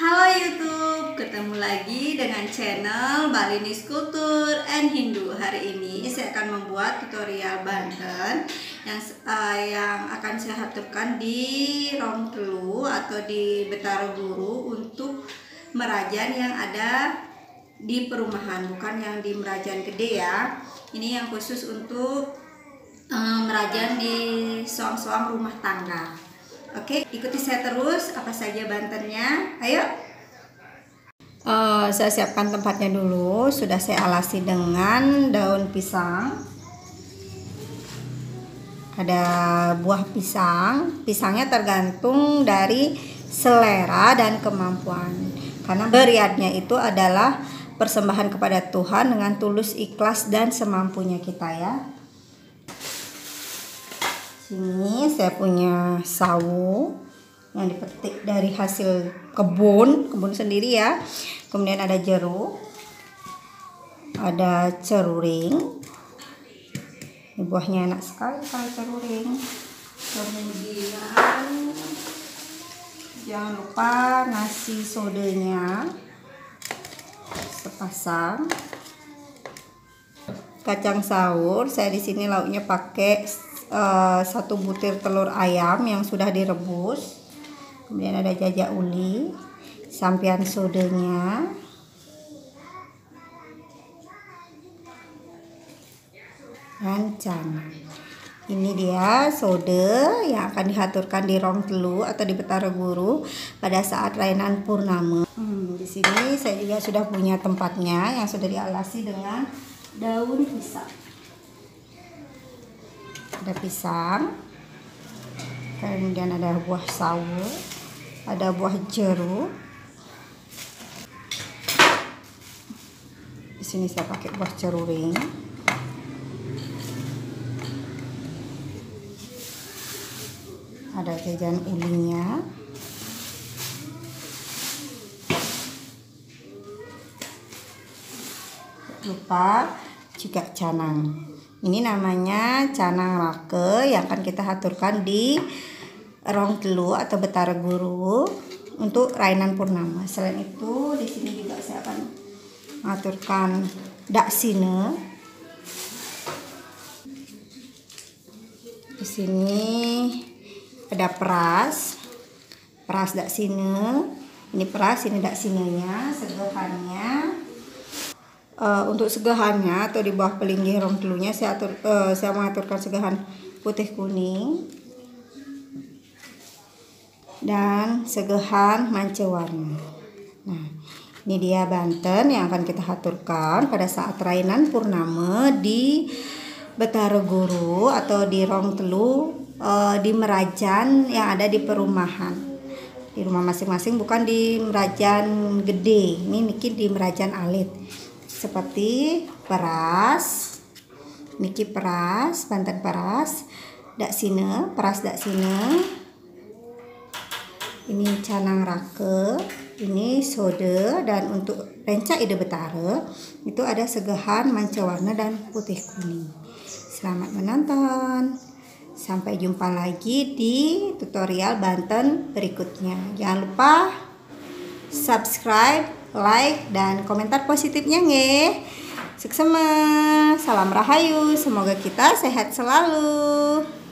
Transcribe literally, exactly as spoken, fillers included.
Halo YouTube, ketemu lagi dengan channel Balinese Culture and Hindu. Hari ini saya akan membuat tutorial Banten yang uh, yang akan saya aturkan di Rongtelu atau di Betara Guru untuk merajan yang ada di perumahan, bukan yang di merajan gede ya. Ini yang khusus untuk uh, merajan di soang-soang rumah tangga. Oke, ikuti saya terus apa saja Bantennya. Ayo. Uh, saya siapkan tempatnya dulu. Sudah saya alasi dengan daun pisang. Ada buah pisang. Pisangnya tergantung dari selera dan kemampuan. Karena beriatnya itu adalah persembahan kepada Tuhan dengan tulus, ikhlas dan semampunya kita ya. Sini saya punya sawo yang dipetik dari hasil kebun kebun sendiri ya. Kemudian ada jeruk, ada ceruring. Ini buahnya enak sekali kalau ceruring. Kemudian jangan lupa nasi sodenya sepasang. Kacang saur, saya di sini lauknya pakai Uh, satu butir telur ayam yang sudah direbus. Kemudian ada jajak uli, sampian sodenya, dan cana. Ini dia sode yang akan dihaturkan di Rongtelu atau di Betara Guru pada saat rainan purnama. Hmm, di sini saya juga sudah punya tempatnya yang sudah dialasi dengan daun pisang. Ada pisang, kemudian ada buah sawo, ada buah jeruk. Di sini saya pakai buah ceruring. Ada jajan ulinya. Lupa juga canang. Ini namanya canang rake yang akan kita haturkan di Rongtelu atau Betara Guru untuk rainan purnama. Selain itu, di sini juga saya akan mengaturkan daksine. Di sini ada peras, peras daksine. Ini peras, ini daksinenya, segehannya. Uh, untuk segahannya atau di bawah pelinggih Rongtelunya saya atur, uh, saya mengaturkan segahan putih kuning dan segahan manca warna. Nah, ini dia Banten yang akan kita haturkan pada saat rainan purnama di Betara Guru atau di Rongtelu, uh, di merajan yang ada di perumahan. Di rumah masing-masing, bukan di merajan gede. Ini mungkin di merajan alit. Seperti peras, niki peras, Banten peras, daksine, peras daksine. Ini canang rake, ini sode, dan untuk rencak ide betara itu ada segahan manca warna dan putih kuning. Selamat menonton. Sampai jumpa lagi di tutorial Banten berikutnya. Jangan lupa subscribe, like, dan komentar positifnya nge. Suksema, salam rahayu, semoga kita sehat selalu.